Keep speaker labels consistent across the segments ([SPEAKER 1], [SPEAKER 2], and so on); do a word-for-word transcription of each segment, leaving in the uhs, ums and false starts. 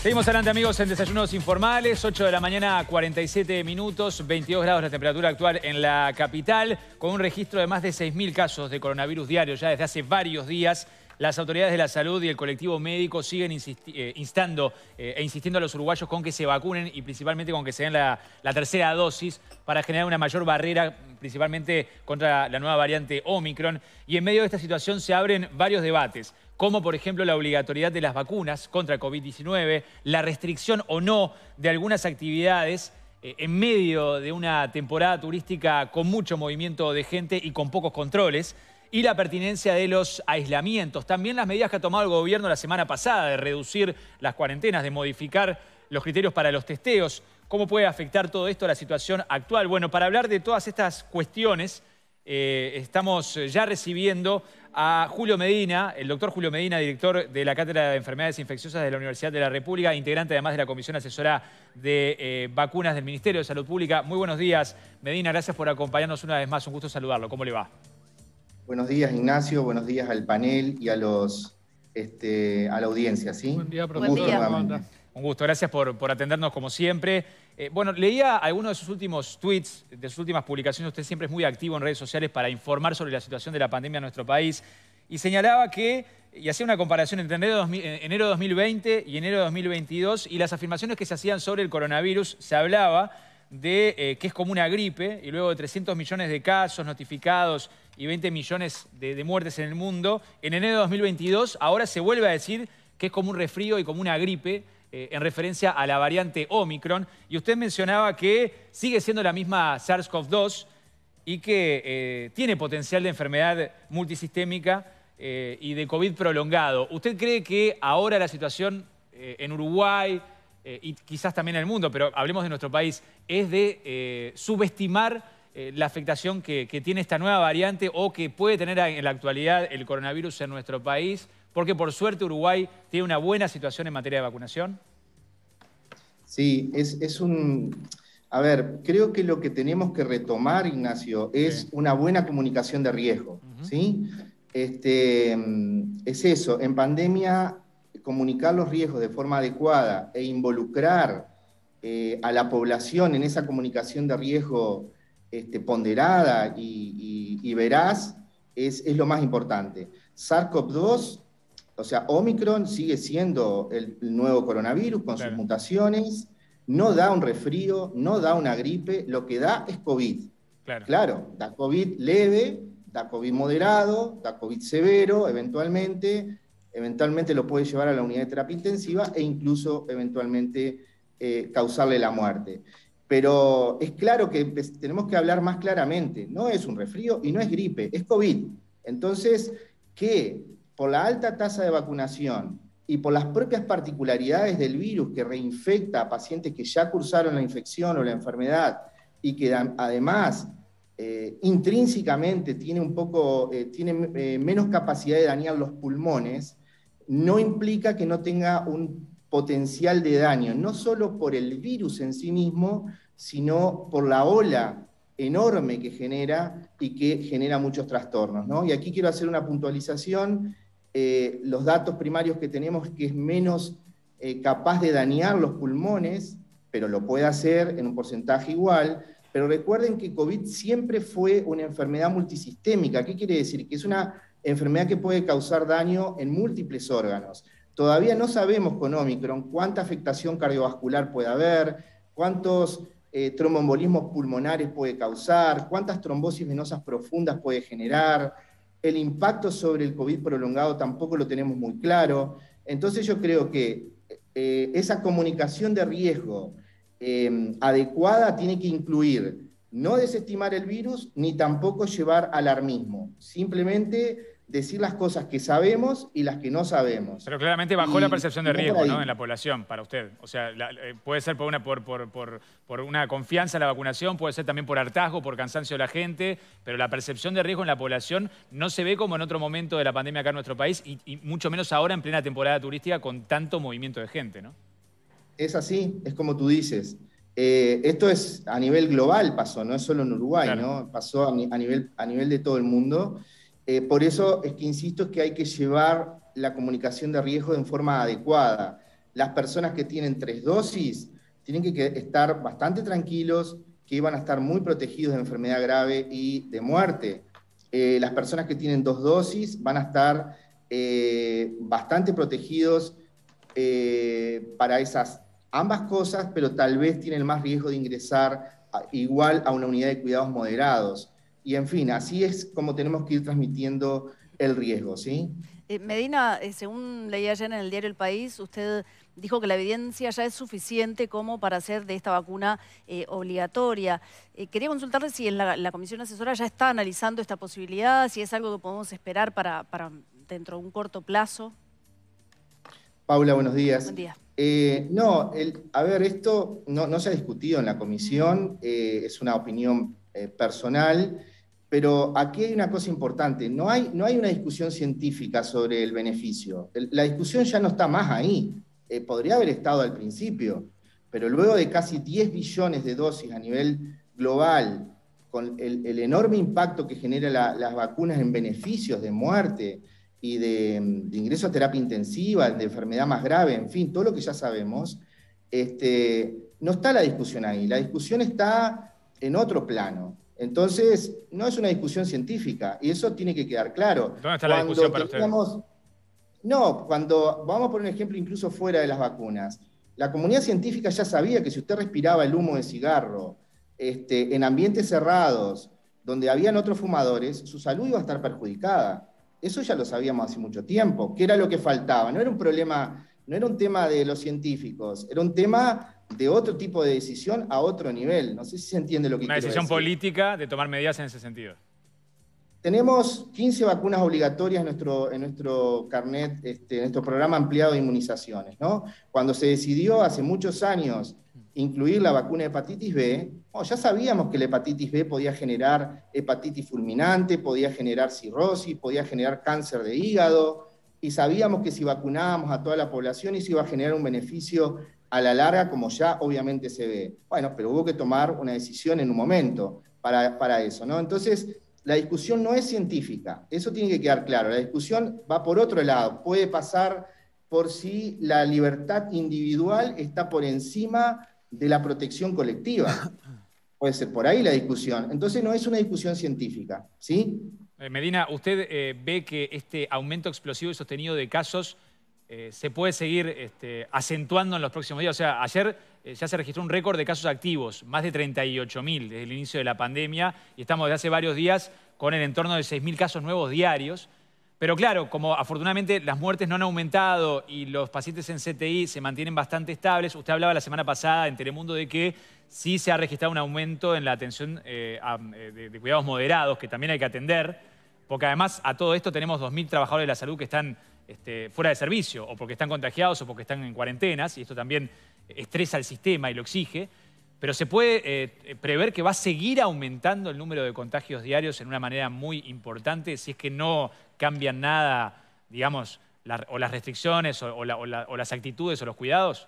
[SPEAKER 1] Seguimos adelante, amigos, en Desayunos Informales. ocho de la mañana, cuarenta y siete minutos, veintidós grados la temperatura actual en la capital, con un registro de más de seis mil casos de coronavirus diarios ya desde hace varios días. Las autoridades de la salud y el colectivo médico siguen insisti eh, instando eh, e insistiendo a los uruguayos con que se vacunen y principalmente con que se den la, la tercera dosis para generar una mayor barrera, principalmente contra la nueva variante Omicron. Y en medio de esta situación se abren varios debates, como por ejemplo la obligatoriedad de las vacunas contra COVID diecinueve, la restricción o no de algunas actividades eh, en medio de una temporada turística con mucho movimiento de gente y con pocos controles, y la pertinencia de los aislamientos. También las medidas que ha tomado el gobierno la semana pasada de reducir las cuarentenas, de modificar los criterios para los testeos. ¿Cómo puede afectar todo esto a la situación actual? Bueno, para hablar de todas estas cuestiones, eh, estamos ya recibiendo a Julio Medina, el doctor Julio Medina, director de la Cátedra de Enfermedades Infecciosas de la Universidad de la República, integrante además de la Comisión Asesora de eh, Vacunas del Ministerio de Salud Pública. Muy buenos días, Medina, gracias por acompañarnos una vez más. Un gusto saludarlo. ¿Cómo le va?
[SPEAKER 2] Buenos días, Ignacio. Buenos días al panel y a los este, a la audiencia, ¿sí?
[SPEAKER 3] Buen día,
[SPEAKER 2] profesor.
[SPEAKER 3] Buen día.
[SPEAKER 1] Un gusto, gracias por, por atendernos como siempre. Eh, bueno, leía algunos de sus últimos tweets, de sus últimas publicaciones. Usted siempre es muy activo en redes sociales para informar sobre la situación de la pandemia en nuestro país. Y señalaba que, y hacía una comparación entre enero de dos mil veinte y enero de dos mil veintidós, y las afirmaciones que se hacían sobre el coronavirus, se hablaba de eh, que es como una gripe, y luego de trescientos millones de casos notificados y veinte millones de, de muertes en el mundo, en enero de dos mil veintidós ahora se vuelve a decir que es como un resfrío y como una gripe, eh, en referencia a la variante Omicron. Y usted mencionaba que sigue siendo la misma SARS CoV dos y que eh, tiene potencial de enfermedad multisistémica eh, y de COVID prolongado. ¿Usted cree que ahora la situación eh, en Uruguay, Eh, y quizás también en el mundo, pero hablemos de nuestro país, es de eh, subestimar eh, la afectación que, que tiene esta nueva variante o que puede tener en la actualidad el coronavirus en nuestro país, porque por suerte Uruguay tiene una buena situación en materia de vacunación?
[SPEAKER 2] Sí, es, es un... A ver, creo que lo que tenemos que retomar, Ignacio, es sí. una buena comunicación de riesgo, uh-huh. ¿sí? Este, es eso, en pandemia comunicar los riesgos de forma adecuada e involucrar eh, a la población en esa comunicación de riesgo este, ponderada y, y, y veraz es, es lo más importante. SARS CoV dos, o sea, Omicron sigue siendo el, el nuevo coronavirus con claro. sus mutaciones, no da un resfrío, no da una gripe, lo que da es COVID. Claro, claro da COVID leve, da COVID moderado, da COVID severo, eventualmente... eventualmente lo puede llevar a la unidad de terapia intensiva e incluso eventualmente eh, causarle la muerte. Pero es claro que tenemos que hablar más claramente, no es un resfrío y no es gripe, es COVID. Entonces, que por la alta tasa de vacunación y por las propias particularidades del virus que reinfecta a pacientes que ya cursaron la infección o la enfermedad y que además eh, intrínsecamente tiene, un poco, eh, tiene eh, menos capacidad de dañar los pulmones, no implica que no tenga un potencial de daño, no solo por el virus en sí mismo, sino por la ola enorme que genera y que genera muchos trastornos, ¿no? Y aquí quiero hacer una puntualización, eh, los datos primarios que tenemos que es menos eh, capaz de dañar los pulmones, pero lo puede hacer en un porcentaje igual, pero recuerden que COVID siempre fue una enfermedad multisistémica. ¿Qué quiere decir? Que es una enfermedad que puede causar daño en múltiples órganos. Todavía no sabemos con Omicron cuánta afectación cardiovascular puede haber, cuántos eh, tromboembolismos pulmonares puede causar, cuántas trombosis venosas profundas puede generar. El impacto sobre el COVID prolongado tampoco lo tenemos muy claro. Entonces yo creo que eh, esa comunicación de riesgo eh, adecuada tiene que incluir no desestimar el virus, ni tampoco llevar alarmismo. Simplemente decir las cosas que sabemos y las que no sabemos.
[SPEAKER 1] Pero claramente bajó y, la percepción de riesgo, ¿no?, en la población, para usted. O sea, la, eh, puede ser por una, por, por, por, por una confianza en la vacunación, puede ser también por hartazgo, por cansancio de la gente, pero la percepción de riesgo en la población no se ve como en otro momento de la pandemia acá en nuestro país, y, y mucho menos ahora en plena temporada turística con tanto movimiento de gente, ¿no?
[SPEAKER 2] Es así, es como tú dices. Eh, esto es a nivel global pasó, no es solo en Uruguay, claro. ¿no? Pasó a, a, nivel, a nivel de todo el mundo. Eh, por eso es que insisto que hay que llevar la comunicación de riesgo en forma adecuada. las personas que tienen tres dosis tienen que estar bastante tranquilos, que iban a estar muy protegidos de enfermedad grave y de muerte. Eh, las personas que tienen dos dosis van a estar eh, bastante protegidos eh, para esas ambas cosas, pero tal vez tienen más riesgo de ingresar a, igual a una unidad de cuidados moderados. Y en fin, así es como tenemos que ir transmitiendo el riesgo, ¿sí?
[SPEAKER 3] Eh, Medina, eh, según leí ayer en el diario El País, usted dijo que la evidencia ya es suficiente como para hacer de esta vacuna eh, obligatoria. Eh, quería consultarle si en la, la comisión asesora ya está analizando esta posibilidad, si es algo que podemos esperar para, para dentro de un corto plazo.
[SPEAKER 2] Paula, buenos días.
[SPEAKER 3] Buen día.
[SPEAKER 2] Eh, no, el, a ver, esto no, no se ha discutido en la comisión, eh, es una opinión eh, personal, pero aquí hay una cosa importante, no hay, no hay una discusión científica sobre el beneficio. El, la discusión ya no está más ahí, eh, podría haber estado al principio, pero luego de casi diez billones de dosis a nivel global, con el, el enorme impacto que genera la, las vacunas en beneficios de muerte, y de, de ingreso a terapia intensiva, de enfermedad más grave, en fin, todo lo que ya sabemos, este, no está la discusión ahí, la discusión está en otro plano. Entonces, no es una discusión científica, y eso tiene que quedar claro.
[SPEAKER 1] ¿Dónde está la
[SPEAKER 2] Cuando
[SPEAKER 1] discusión para
[SPEAKER 2] teníamos,
[SPEAKER 1] ustedes?
[SPEAKER 2] No, cuando, vamos a poner un ejemplo incluso fuera de las vacunas, la comunidad científica ya sabía que si usted respiraba el humo de cigarro este, en ambientes cerrados, donde habían otros fumadores, su salud iba a estar perjudicada. Eso ya lo sabíamos hace mucho tiempo. ¿Qué era lo que faltaba? No era un problema, no era un tema de los científicos, era un tema de otro tipo de decisión a otro nivel. No sé si se entiende lo que quiero decir.
[SPEAKER 1] Una decisión política de tomar medidas en ese sentido.
[SPEAKER 2] Tenemos quince vacunas obligatorias en nuestro, en nuestro carnet, este, en nuestro programa ampliado de inmunizaciones, ¿no? Cuando se decidió hace muchos años incluir la vacuna de hepatitis B, oh, ya sabíamos que la hepatitis B podía generar hepatitis fulminante, podía generar cirrosis, podía generar cáncer de hígado, y sabíamos que si vacunábamos a toda la población eso iba a generar un beneficio a la larga, como ya obviamente se ve. Bueno, pero hubo que tomar una decisión en un momento para, para eso, ¿no? Entonces, la discusión no es científica, eso tiene que quedar claro, la discusión va por otro lado, puede pasar por si la libertad individual está por encima de la protección colectiva. Puede ser por ahí la discusión. Entonces no es una discusión científica, ¿sí?
[SPEAKER 1] Eh, Medina, ¿usted eh, ve que este aumento explosivo y sostenido de casos eh, se puede seguir este, acentuando en los próximos días? O sea, ayer eh, ya se registró un récord de casos activos, más de treinta y ocho mil desde el inicio de la pandemia, y estamos desde hace varios días con el entorno de seis mil casos nuevos diarios. Pero claro, como afortunadamente las muertes no han aumentado y los pacientes en C T I se mantienen bastante estables, usted hablaba la semana pasada en Telemundo de que sí se ha registrado un aumento en la atención eh, a, de, de cuidados moderados, que también hay que atender, porque además a todo esto tenemos dos mil trabajadores de la salud que están este, fuera de servicio, o porque están contagiados o porque están en cuarentenas, y esto también estresa al sistema y lo exige. Pero se puede eh, prever que va a seguir aumentando el número de contagios diarios en una manera muy importante si es que no cambian nada, digamos, la, o las restricciones o, o, la, o, la, o las actitudes o los cuidados.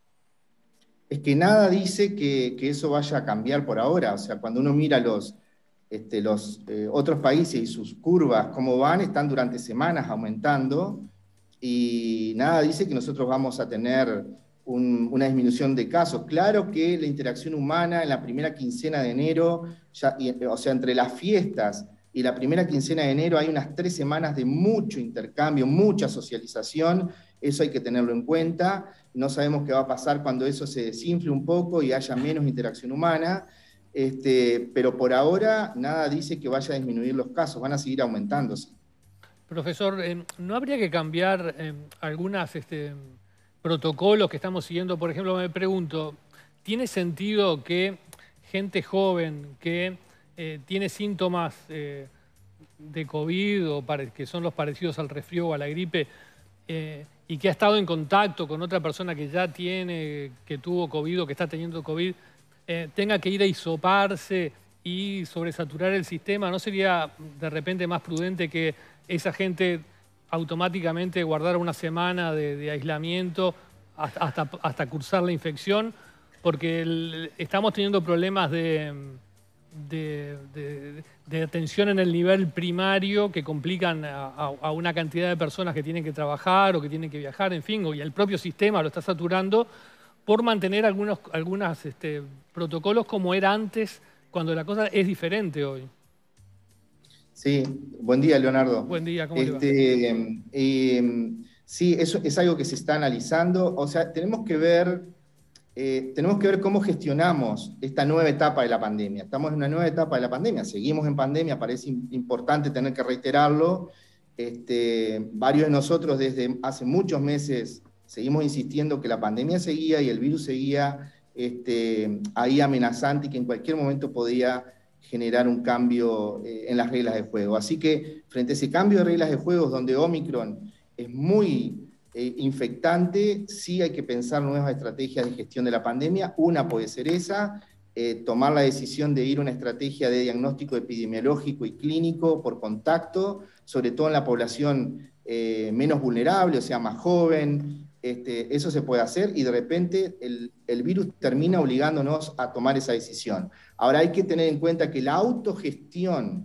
[SPEAKER 2] Es que nada dice que, que eso vaya a cambiar por ahora. O sea, cuando uno mira los, este, los eh, otros países y sus curvas, cómo van, están durante semanas aumentando y nada dice que nosotros vamos a tener Un, una disminución de casos. Claro que la interacción humana en la primera quincena de enero, ya, y, o sea, entre las fiestas y la primera quincena de enero hay unas tres semanas de mucho intercambio, mucha socialización, eso hay que tenerlo en cuenta. No sabemos qué va a pasar cuando eso se desinfle un poco y haya menos interacción humana, este, pero por ahora nada dice que vaya a disminuir los casos, van a seguir aumentándose.
[SPEAKER 4] Profesor, eh, ¿no habría que cambiar eh, algunas... Este... protocolos que estamos siguiendo? Por ejemplo, me pregunto, ¿tiene sentido que gente joven que eh, tiene síntomas eh, de COVID o que son los parecidos al resfrío o a la gripe eh, y que ha estado en contacto con otra persona que ya tiene, que tuvo COVID o que está teniendo COVID, eh, tenga que ir a hisoparse y sobresaturar el sistema? ¿No sería de repente más prudente que esa gente automáticamente guardar una semana de, de aislamiento hasta, hasta, hasta cursar la infección? Porque el, estamos teniendo problemas de, de, de, de atención en el nivel primario que complican a, a, a una cantidad de personas que tienen que trabajar o que tienen que viajar, en fin, y el propio sistema lo está saturando por mantener algunos algunas, este, protocolos como era antes, cuando la cosa es diferente hoy.
[SPEAKER 2] Sí, buen día, Leonardo.
[SPEAKER 4] Buen día, ¿cómo
[SPEAKER 2] este,
[SPEAKER 4] le va?
[SPEAKER 2] Eh, eh, sí, eso es algo que se está analizando. O sea, tenemos que ver, eh, tenemos que ver cómo gestionamos esta nueva etapa de la pandemia. Estamos en una nueva etapa de la pandemia, seguimos en pandemia, parece importante tener que reiterarlo. Este, varios de nosotros desde hace muchos meses seguimos insistiendo que la pandemia seguía y el virus seguía este, ahí amenazante y que en cualquier momento podía generar un cambio eh, en las reglas de juego. Así que frente a ese cambio de reglas de juego donde Omicron es muy eh, infectante, sí hay que pensar nuevas estrategias de gestión de la pandemia. Una puede ser esa, eh, tomar la decisión de ir a una estrategia de diagnóstico epidemiológico y clínico por contacto, sobre todo en la población eh, menos vulnerable, o sea, más joven. Este, eso se puede hacer y de repente el, el virus termina obligándonos a tomar esa decisión. Ahora hay que tener en cuenta que la autogestión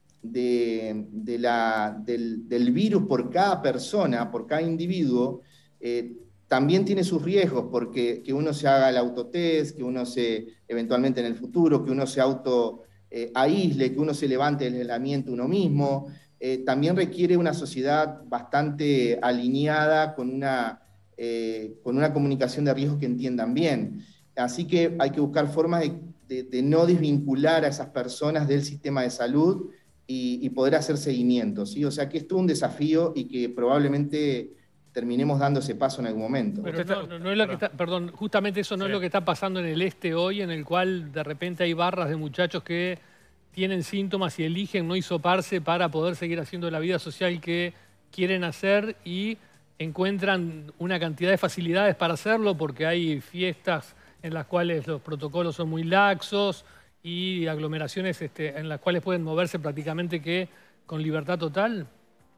[SPEAKER 2] de, de la, del, del virus por cada persona, por cada individuo, eh, también tiene sus riesgos, porque que uno se haga el autotest, que uno se, eventualmente en el futuro, que uno se auto eh, aísle, que uno se levante del aislamiento uno mismo, eh, también requiere una sociedad bastante alineada con una... Eh, con una comunicación de riesgos que entiendan bien. Así que hay que buscar formas de, de, de no desvincular a esas personas del sistema de salud y, y poder hacer seguimiento, ¿sí? O sea que esto es un desafío y que probablemente terminemos dando ese paso en algún momento.
[SPEAKER 4] Pero no, no, no es lo que está, perdón, justamente eso no sí. es lo que está pasando en el este hoy, en el cual de repente hay barras de muchachos que tienen síntomas y eligen no hisoparse para poder seguir haciendo la vida social que quieren hacer y encuentran una cantidad de facilidades para hacerlo porque hay fiestas en las cuales los protocolos son muy laxos y aglomeraciones este, en las cuales pueden moverse prácticamente que con libertad total.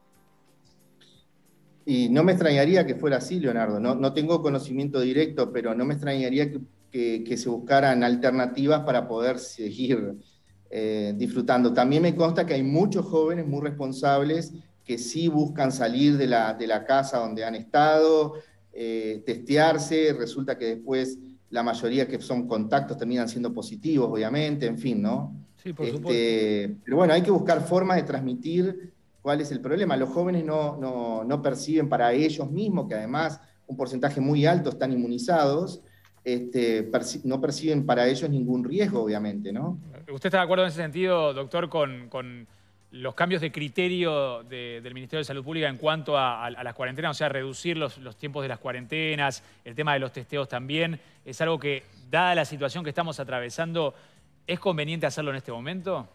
[SPEAKER 2] Y no me extrañaría que fuera así, Leonardo. No, no tengo conocimiento directo, pero no me extrañaría que, que, que se buscaran alternativas para poder seguir eh, disfrutando. También me consta que hay muchos jóvenes muy responsables que sí buscan salir de la, de la casa donde han estado, eh, testearse, resulta que después la mayoría que son contactos terminan siendo positivos, obviamente, en fin, ¿no?
[SPEAKER 4] Sí, por
[SPEAKER 2] este,
[SPEAKER 4] supuesto.
[SPEAKER 2] Pero bueno, hay que buscar formas de transmitir cuál es el problema. Los jóvenes no, no, no perciben para ellos mismos, que además un porcentaje muy alto están inmunizados, este, perci no perciben para ellos ningún riesgo, obviamente, ¿no?
[SPEAKER 1] ¿Usted está de acuerdo en ese sentido, doctor, con... con... los cambios de criterio de, del Ministerio de Salud Pública en cuanto a, a, a las cuarentenas, o sea, reducir los, los tiempos de las cuarentenas, el tema de los testeos también, es algo que, dada la situación que estamos atravesando, ¿es conveniente hacerlo en este momento?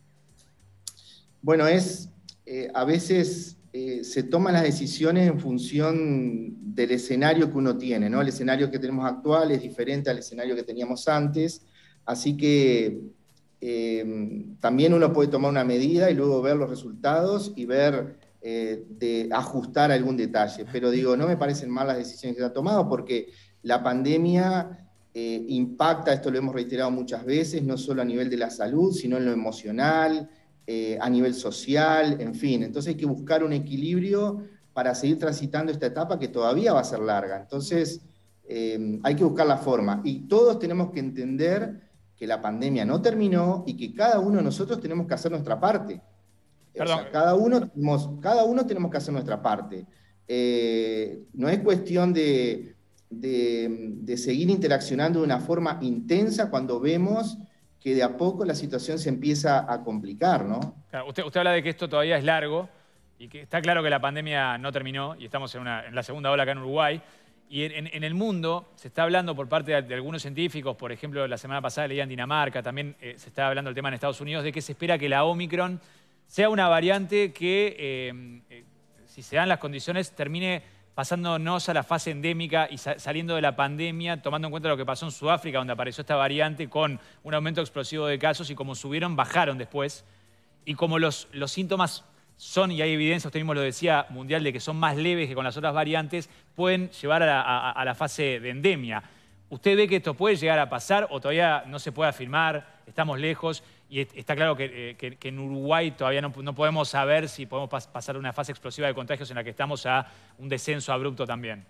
[SPEAKER 2] Bueno, es, eh, a veces eh, se toman las decisiones en función del escenario que uno tiene, ¿no? El escenario que tenemos actual es diferente al escenario que teníamos antes, así que Eh, también uno puede tomar una medida y luego ver los resultados y ver eh, de ajustar algún detalle. Pero digo, no me parecen mal las decisiones que se han tomado porque la pandemia eh, impacta, esto lo hemos reiterado muchas veces, no solo a nivel de la salud, sino en lo emocional, eh, a nivel social, en fin. Entonces hay que buscar un equilibrio para seguir transitando esta etapa que todavía va a ser larga. Entonces eh, hay que buscar la forma. Y todos tenemos que entender que la pandemia no terminó y que cada uno de nosotros tenemos que hacer nuestra parte.
[SPEAKER 1] Perdón.
[SPEAKER 2] O sea, cada uno, tenemos, cada uno tenemos que hacer nuestra parte. Eh, no es cuestión de, de, de seguir interaccionando de una forma intensa cuando vemos que de a poco la situación se empieza a complicar, ¿no?
[SPEAKER 1] Claro, usted, usted habla de que esto todavía es largo y que está claro que la pandemia no terminó y estamos en, una, en la segunda ola acá en Uruguay. Y en, en el mundo se está hablando por parte de, de algunos científicos, por ejemplo, la semana pasada leía en Dinamarca, también eh, se está hablando del tema en Estados Unidos, de que se espera que la Omicron sea una variante que, eh, eh, si se dan las condiciones, termine pasándonos a la fase endémica y sa saliendo de la pandemia, tomando en cuenta lo que pasó en Sudáfrica, donde apareció esta variante con un aumento explosivo de casos y como subieron, bajaron después. Y como los, los síntomas son, y hay evidencia, usted mismo lo decía, mundial, de que son más leves que con las otras variantes, pueden llevar a la, a, a la fase de endemia. ¿Usted ve que esto puede llegar a pasar o todavía no se puede afirmar, estamos lejos? y está claro que, eh, que, que en Uruguay todavía no, no podemos saber si podemos pas pasar de una fase explosiva de contagios en la que estamos a un descenso abrupto también.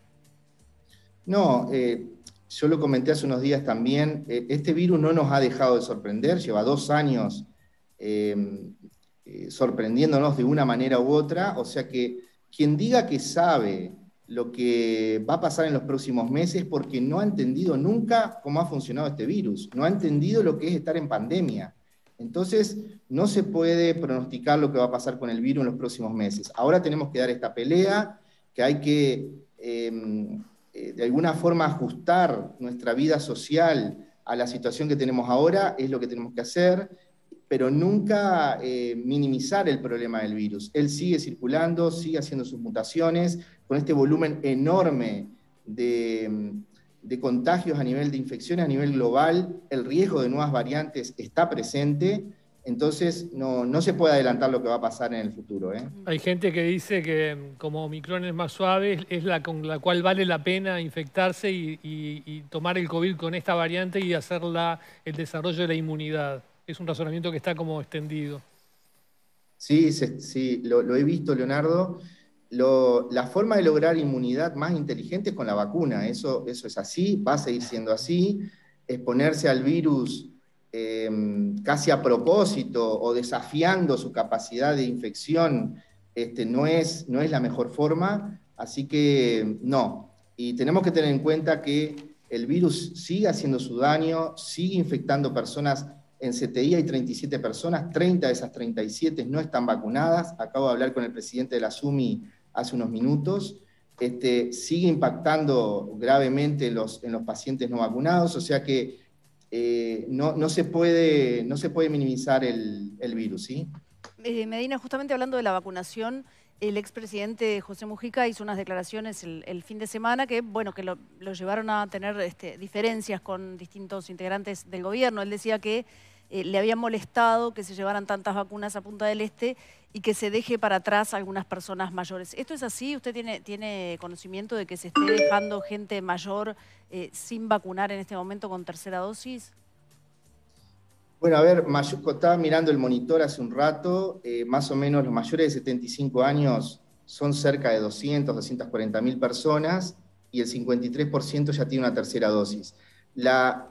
[SPEAKER 2] No, eh, yo lo comenté hace unos días también, eh, este virus no nos ha dejado de sorprender, lleva dos años eh, eh, sorprendiéndonos de una manera u otra, o sea que quien diga que sabe lo que va a pasar en los próximos meses porque no ha entendido nunca cómo ha funcionado este virus, no ha entendido lo que es estar en pandemia. Entonces, no se puede pronosticar lo que va a pasar con el virus en los próximos meses. Ahora tenemos que dar esta pelea, que hay que, eh, eh, de alguna forma, ajustar nuestra vida social a la situación que tenemos ahora, es lo que tenemos que hacer, pero nunca eh, minimizar el problema del virus. Él sigue circulando, sigue haciendo sus mutaciones, con este volumen enorme de, de contagios a nivel de infecciones, a nivel global, el riesgo de nuevas variantes está presente, entonces no, no se puede adelantar lo que va a pasar en el futuro. ¿eh?
[SPEAKER 4] Hay gente que dice que como Omicron es más suave, es la con la cual vale la pena infectarse y, y, y tomar el COVID con esta variante y hacer la, el desarrollo de la inmunidad. Es un razonamiento que está como extendido.
[SPEAKER 2] Sí, sí, sí lo, lo he visto, Leonardo. Lo, la forma de lograr inmunidad más inteligente es con la vacuna, eso, eso es así, va a seguir siendo así. Exponerse al virus eh, casi a propósito o desafiando su capacidad de infección este, no, es, no es la mejor forma, así que no. Y tenemos que tener en cuenta que el virus sigue haciendo su daño, sigue infectando personas. En C T I hay treinta y siete personas, treinta de esas treinta y siete no están vacunadas. Acabo de hablar con el presidente de la SUMI hace unos minutos. Este, sigue impactando gravemente en los, en los pacientes no vacunados, o sea que eh, no, no, se puede, no se puede minimizar el, el virus, ¿sí?
[SPEAKER 3] Eh, Medina, justamente hablando de la vacunación, el expresidente José Mujica hizo unas declaraciones el, el fin de semana que, bueno, que lo, lo llevaron a tener este, diferencias con distintos integrantes del gobierno. Él decía que eh, le había molestado que se llevaran tantas vacunas a Punta del Este y que se deje para atrás a algunas personas mayores. ¿Esto es así? ¿Usted tiene, tiene conocimiento de que se esté dejando gente mayor eh, sin vacunar en este momento con tercera dosis?
[SPEAKER 2] Bueno, a ver, estaba mirando el monitor hace un rato, eh, más o menos los mayores de setenta y cinco años son cerca de doscientas, doscientas cuarenta mil personas y el cincuenta y tres por ciento ya tiene una tercera dosis. La,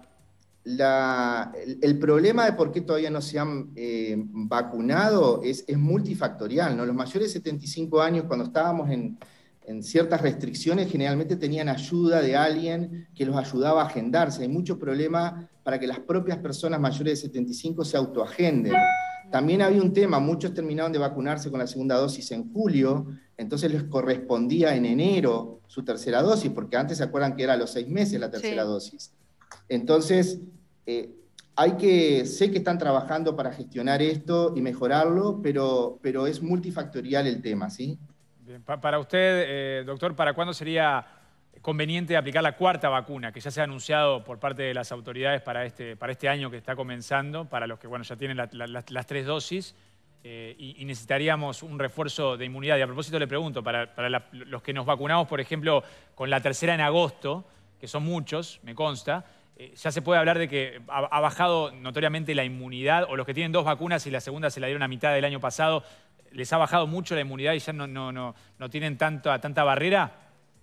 [SPEAKER 2] la, el, el problema de por qué todavía no se han eh, vacunado es, es multifactorial, ¿no? Los mayores de setenta y cinco años, cuando estábamos en, en ciertas restricciones, generalmente tenían ayuda de alguien que los ayudaba a agendarse. Hay mucho problema para que las propias personas mayores de setenta y cinco se autoagenden. También había un tema, muchos terminaron de vacunarse con la segunda dosis en julio, entonces les correspondía en enero su tercera dosis, porque antes se acuerdan que era a los seis meses la tercera sí. dosis. Entonces, eh, hay que, sé que están trabajando para gestionar esto y mejorarlo, pero, pero es multifactorial el tema, ¿sí?
[SPEAKER 1] Bien, para usted, eh, doctor, ¿para cuándo sería conveniente aplicar la cuarta vacuna, que ya se ha anunciado por parte de las autoridades para este, para este año que está comenzando, para los que bueno, ya tienen la, la, las, las tres dosis, eh, y, y necesitaríamos un refuerzo de inmunidad? Y a propósito le pregunto, para, para la, los que nos vacunamos, por ejemplo, con la tercera en agosto, que son muchos, me consta, eh, ya se puede hablar de que ha, ha bajado notoriamente la inmunidad, o los que tienen dos vacunas y la segunda se la dieron a mitad del año pasado, ¿les ha bajado mucho la inmunidad y ya no, no, no, no tienen tanta, tanta barrera?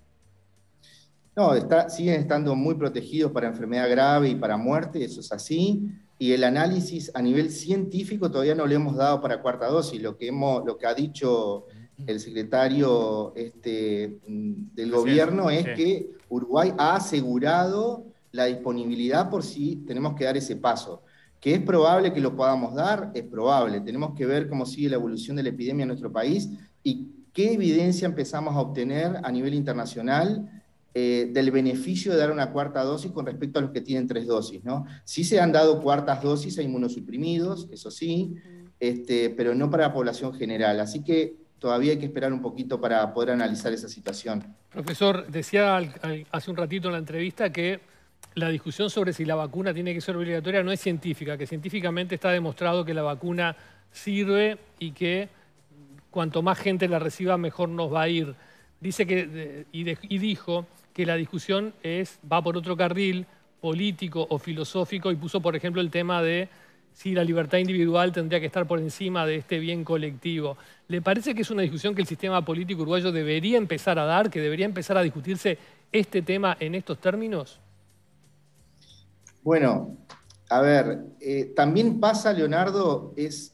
[SPEAKER 2] No, está, siguen estando muy protegidos para enfermedad grave y para muerte, eso es así, y el análisis a nivel científico todavía no le hemos dado para cuarta dosis. Lo que, hemos, lo que ha dicho el secretario este, del gobierno es sí. que Uruguay ha asegurado la disponibilidad por si tenemos que dar ese paso. ¿Que es probable que lo podamos dar? Es probable. Tenemos que ver cómo sigue la evolución de la epidemia en nuestro país y qué evidencia empezamos a obtener a nivel internacional Eh, del beneficio de dar una cuarta dosis con respecto a los que tienen tres dosis, ¿no? Sí se han dado cuartas dosis a inmunosuprimidos, eso sí, este, pero no para la población general. Así que todavía hay que esperar un poquito para poder analizar esa situación.
[SPEAKER 4] Profesor, decía al, al, hace un ratito en la entrevista que la discusión sobre si la vacuna tiene que ser obligatoria no es científica, que científicamente está demostrado que la vacuna sirve y que cuanto más gente la reciba, mejor nos va a ir. Dice que, y, de, y dijo que la discusión es, va por otro carril político o filosófico y puso, por ejemplo, el tema de si la libertad individual tendría que estar por encima de este bien colectivo. ¿Le parece que es una discusión que el sistema político uruguayo debería empezar a dar, que debería empezar a discutirse este tema en estos términos?
[SPEAKER 2] Bueno, a ver, eh, también pasa, Leonardo, es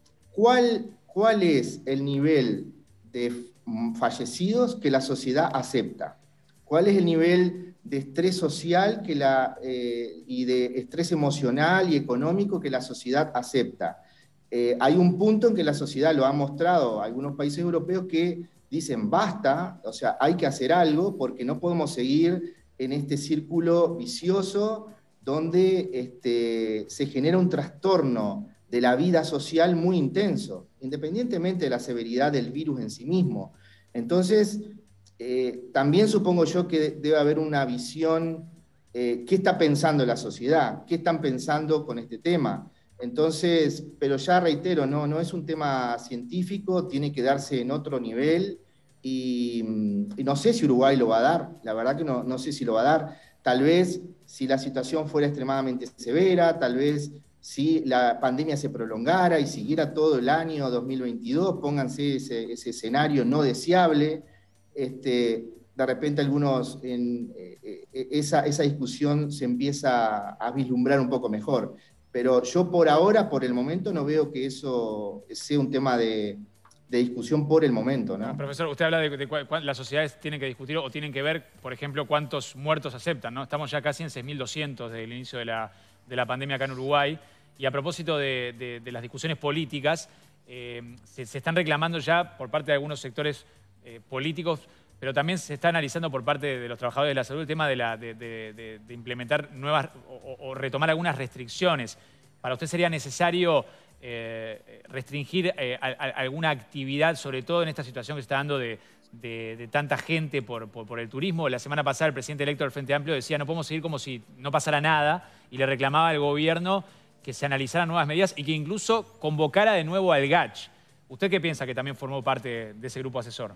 [SPEAKER 2] cuál, cuál es el nivel de fallecidos que la sociedad acepta. ¿Cuál es el nivel de estrés social que la, eh, y de estrés emocional y económico que la sociedad acepta? Eh, hay un punto en que la sociedad lo ha mostrado, algunos países europeos que dicen basta, o sea, hay que hacer algo porque no podemos seguir en este círculo vicioso donde este, se genera un trastorno de la vida social muy intenso, independientemente de la severidad del virus en sí mismo. Entonces, eh, también supongo yo que debe haber una visión, eh, ¿qué está pensando la sociedad? ¿Qué están pensando con este tema? Entonces, pero ya reitero, no, no es un tema científico, tiene que darse en otro nivel, y, y no sé si Uruguay lo va a dar, la verdad que no, no sé si lo va a dar. Tal vez si la situación fuera extremadamente severa, tal vez si la pandemia se prolongara y siguiera todo el año dos mil veintidós, pónganse ese, ese escenario no deseable, este, de repente algunos, en, eh, esa, esa discusión se empieza a vislumbrar un poco mejor. Pero yo por ahora, por el momento, no veo que eso sea un tema de, de discusión por el momento, ¿no?
[SPEAKER 1] No, profesor, usted habla de, de, de las sociedades tienen que discutir o tienen que ver, por ejemplo, cuántos muertos aceptan, ¿no? Estamos ya casi en seis mil doscientos desde el inicio de la, de la pandemia acá en Uruguay. Y a propósito de, de, de las discusiones políticas, eh, se, se están reclamando ya por parte de algunos sectores eh, políticos, pero también se está analizando por parte de los trabajadores de la salud el tema de, la, de, de, de, de implementar nuevas o, o retomar algunas restricciones. ¿Para usted sería necesario eh, restringir eh, a, a alguna actividad, sobre todo en esta situación que se está dando de, de, de tanta gente por, por, por el turismo? La semana pasada el presidente electo del Frente Amplio decía no podemos seguir como si no pasara nada y le reclamaba al gobierno que se analizaran nuevas medidas y que incluso convocara de nuevo al G A C H. ¿Usted qué piensa que también formó parte de ese grupo asesor?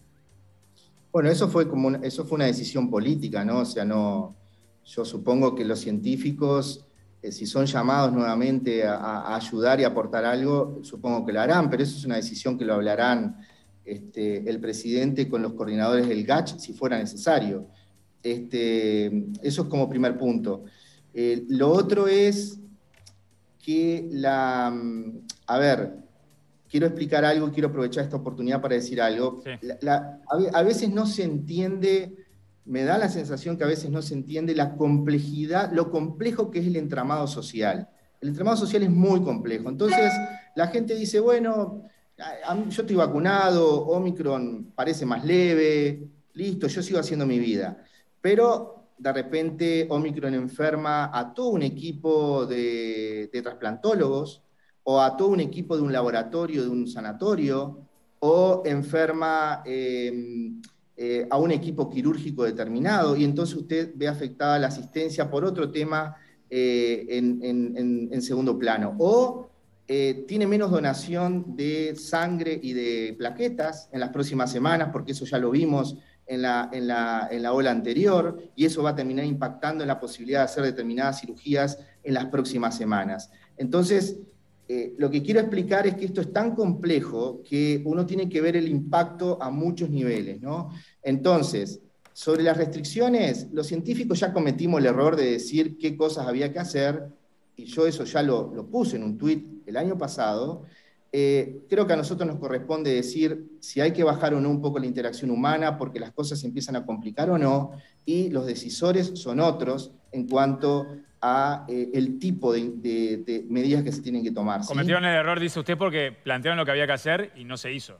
[SPEAKER 2] Bueno, eso fue, como una, eso fue una decisión política, ¿no? O sea, no, yo supongo que los científicos, eh, si son llamados nuevamente a, a ayudar y aportar algo, supongo que lo harán, pero eso es una decisión que lo hablarán este, el presidente con los coordinadores del G A C H si fuera necesario. Este, eso es como primer punto. Eh, lo otro es que la... A ver, quiero explicar algo, quiero aprovechar esta oportunidad para decir algo. Sí. La, la, a, a veces no se entiende, me da la sensación que a veces no se entiende la complejidad, lo complejo que es el entramado social. El entramado social es muy complejo. Entonces, la gente dice, bueno, a, a, yo estoy vacunado, Omicron parece más leve, listo, yo sigo haciendo mi vida. Pero de repente Omicron enferma a todo un equipo de, de trasplantólogos, o a todo un equipo de un laboratorio, de un sanatorio, o enferma eh, eh, a un equipo quirúrgico determinado, y entonces usted ve afectada la asistencia por otro tema eh, en, en, en segundo plano. O eh, tiene menos donación de sangre y de plaquetas en las próximas semanas, porque eso ya lo vimos En la, en, la, en la ola anterior, y eso va a terminar impactando en la posibilidad de hacer determinadas cirugías en las próximas semanas. Entonces, eh, lo que quiero explicar es que esto es tan complejo que uno tiene que ver el impacto a muchos niveles, ¿no? Entonces, sobre las restricciones, los científicos ya cometimos el error de decir qué cosas había que hacer, y yo eso ya lo, lo puse en un tuit el año pasado. Eh, creo que a nosotros nos corresponde decir si hay que bajar o no un poco la interacción humana porque las cosas se empiezan a complicar o no, y los decisores son otros en cuanto a eh, el tipo de, de, de medidas que se tienen que tomar. ¿Sí?
[SPEAKER 1] Cometieron el error, dice usted, porque plantearon lo que había que hacer y no se hizo.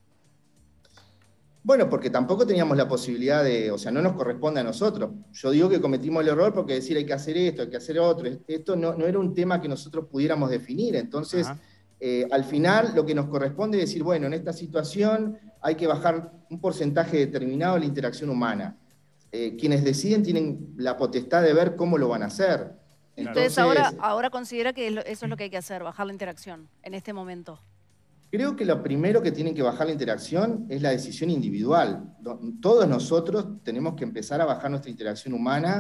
[SPEAKER 2] Bueno, porque tampoco teníamos la posibilidad de, o sea, no nos corresponde a nosotros. Yo digo que cometimos el error porque decir hay que hacer esto, hay que hacer otro, esto no, no era un tema que nosotros pudiéramos definir, entonces... Ajá. Eh, al final lo que nos corresponde es decir, bueno, en esta situación hay que bajar un porcentaje determinado de la interacción humana. Eh, quienes deciden tienen la potestad de ver cómo lo van a hacer.
[SPEAKER 3] Entonces, Entonces ahora, ahora considera que eso es lo que hay que hacer, bajar la interacción en este momento.
[SPEAKER 2] Creo que lo primero que tiene que bajar la interacción es la decisión individual. Todos nosotros tenemos que empezar a bajar nuestra interacción humana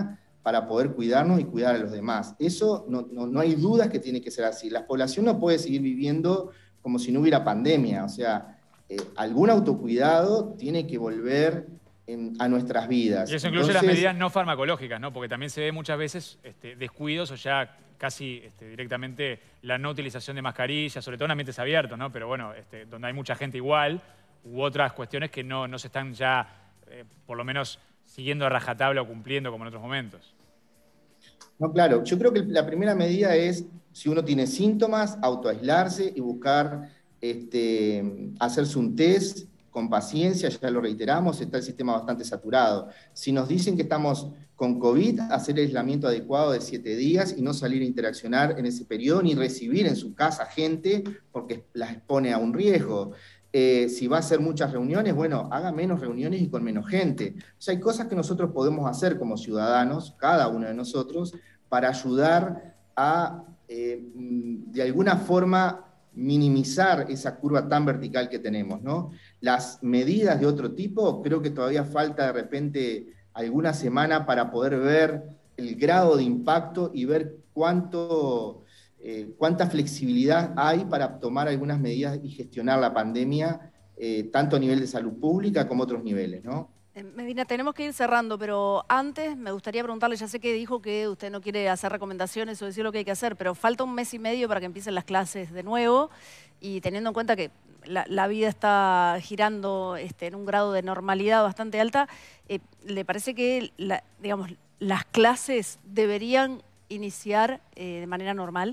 [SPEAKER 2] para poder cuidarnos y cuidar a los demás. Eso no, no, no hay dudas que tiene que ser así. La población no puede seguir viviendo como si no hubiera pandemia, o sea, eh, algún autocuidado tiene que volver en, a nuestras vidas.
[SPEAKER 1] Y eso incluye
[SPEAKER 2] Entonces,
[SPEAKER 1] las medidas no farmacológicas, ¿no? Porque también se ve muchas veces este, descuidos o ya casi este, directamente la no utilización de mascarillas, sobre todo en ambientes abiertos, ¿no? Pero bueno, este, donde hay mucha gente igual, u otras cuestiones que no, no se están ya, eh, por lo menos, siguiendo a rajatabla o cumpliendo como en otros momentos.
[SPEAKER 2] No, claro, yo creo que la primera medida es, si uno tiene síntomas, autoaislarse y buscar este, hacerse un test con paciencia, ya lo reiteramos, está el sistema bastante saturado. Si nos dicen que estamos con COVID, hacer el aislamiento adecuado de siete días y no salir a interaccionar en ese periodo, ni recibir en su casa gente, porque las expone a un riesgo. Eh, si va a hacer muchas reuniones, bueno, haga menos reuniones y con menos gente. O sea, hay cosas que nosotros podemos hacer como ciudadanos, cada uno de nosotros, para ayudar a, eh, de alguna forma, minimizar esa curva tan vertical que tenemos, ¿no? Las medidas de otro tipo, creo que todavía falta de repente alguna semana para poder ver el grado de impacto y ver cuánto... Eh, cuánta flexibilidad hay para tomar algunas medidas y gestionar la pandemia, eh, tanto a nivel de salud pública como a otros niveles, ¿no?
[SPEAKER 3] Eh, Medina, tenemos que ir cerrando, pero antes me gustaría preguntarle, ya sé que dijo que usted no quiere hacer recomendaciones o decir lo que hay que hacer, pero falta un mes y medio para que empiecen las clases de nuevo, y teniendo en cuenta que la, la vida está girando este, en un grado de normalidad bastante alta, eh, ¿le parece que la, digamos, las clases deberían iniciar eh, de manera normal?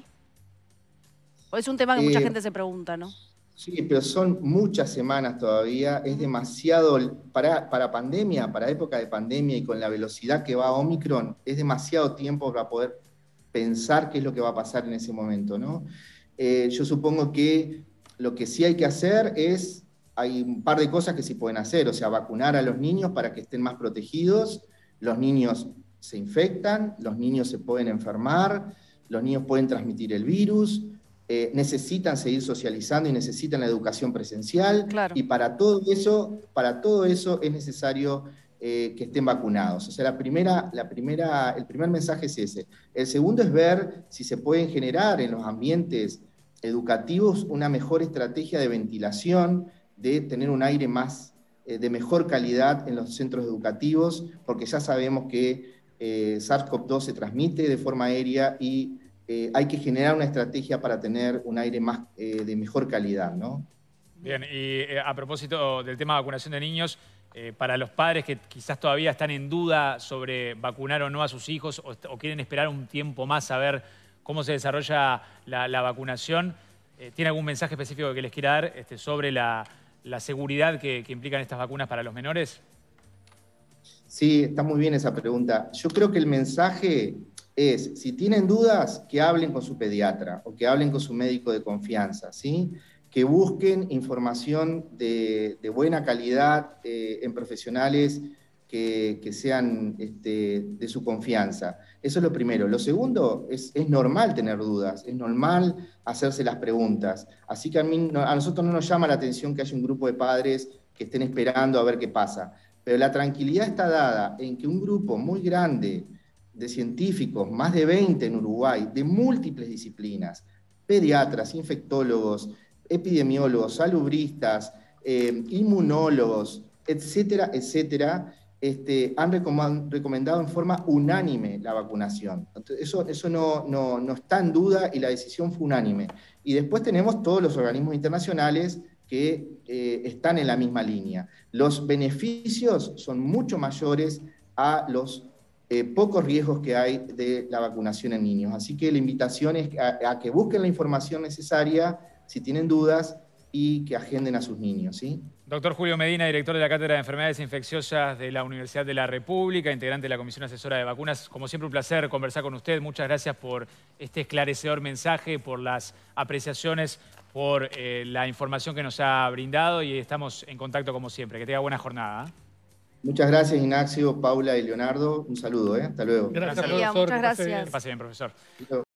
[SPEAKER 3] ¿O es un tema que mucha
[SPEAKER 2] Eh,
[SPEAKER 3] gente se pregunta, no?
[SPEAKER 2] Sí, pero son muchas semanas todavía, es demasiado, para, para pandemia, para época de pandemia y con la velocidad que va Omicron, es demasiado tiempo para poder pensar qué es lo que va a pasar en ese momento, ¿no? Eh, yo supongo que lo que sí hay que hacer es, hay un par de cosas que sí pueden hacer, o sea, vacunar a los niños para que estén más protegidos, los niños se infectan, los niños se pueden enfermar, los niños pueden transmitir el virus, Eh, necesitan seguir socializando y necesitan la educación presencial,
[SPEAKER 3] Claro.
[SPEAKER 2] y para todo eso, para todo eso es necesario eh, que estén vacunados. O sea, la primera, la primera, el primer mensaje es ese. El segundo es ver si se pueden generar en los ambientes educativos una mejor estrategia de ventilación, de tener un aire más, eh, de mejor calidad en los centros educativos, porque ya sabemos que eh, SARS CoV dos se transmite de forma aérea y Eh, hay que generar una estrategia para tener un aire más, eh, de mejor calidad, ¿no?
[SPEAKER 1] Bien, y eh, a propósito del tema de vacunación de niños, eh, para los padres que quizás todavía están en duda sobre vacunar o no a sus hijos o, o quieren esperar un tiempo más a ver cómo se desarrolla la, la vacunación, eh, ¿tiene algún mensaje específico que les quiera dar este, sobre la, la seguridad que, que implican estas vacunas para los menores?
[SPEAKER 2] Sí, está muy bien esa pregunta. Yo creo que el mensaje es, si tienen dudas, que hablen con su pediatra o que hablen con su médico de confianza, ¿sí? Que busquen información de, de buena calidad eh, en profesionales que, que sean este, de su confianza. Eso es lo primero. Lo segundo, es, es normal tener dudas, es normal hacerse las preguntas. Así que a, mí, a nosotros no nos llama la atención que haya un grupo de padres que estén esperando a ver qué pasa. Pero la tranquilidad está dada en que un grupo muy grande de científicos, más de veinte en Uruguay, de múltiples disciplinas, pediatras, infectólogos, epidemiólogos, salubristas, eh, inmunólogos, etcétera, etcétera, este, han recomendado en forma unánime la vacunación. Entonces, eso eso no, no, no está en duda y la decisión fue unánime. Y después tenemos todos los organismos internacionales que eh, están en la misma línea. Los beneficios son mucho mayores a los eh, pocos riesgos que hay de la vacunación en niños. Así que la invitación es a, a que busquen la información necesaria si tienen dudas y que agenden a sus niños, ¿sí?
[SPEAKER 1] Doctor Julio Medina, director de la Cátedra de Enfermedades Infecciosas de la Universidad de la República, integrante de la Comisión Asesora de Vacunas. Como siempre, un placer conversar con usted. Muchas gracias por este esclarecedor mensaje, por las apreciaciones, por eh, la información que nos ha brindado, y estamos en contacto como siempre. Que tenga buena jornada.
[SPEAKER 2] Muchas gracias, Ignacio, Paula y Leonardo. Un saludo, ¿eh? Hasta luego.
[SPEAKER 4] Gracias,
[SPEAKER 1] Gracias,
[SPEAKER 4] profesor.
[SPEAKER 3] muchas
[SPEAKER 4] Que pase bien.
[SPEAKER 3] gracias.
[SPEAKER 1] Que pase bien, profesor.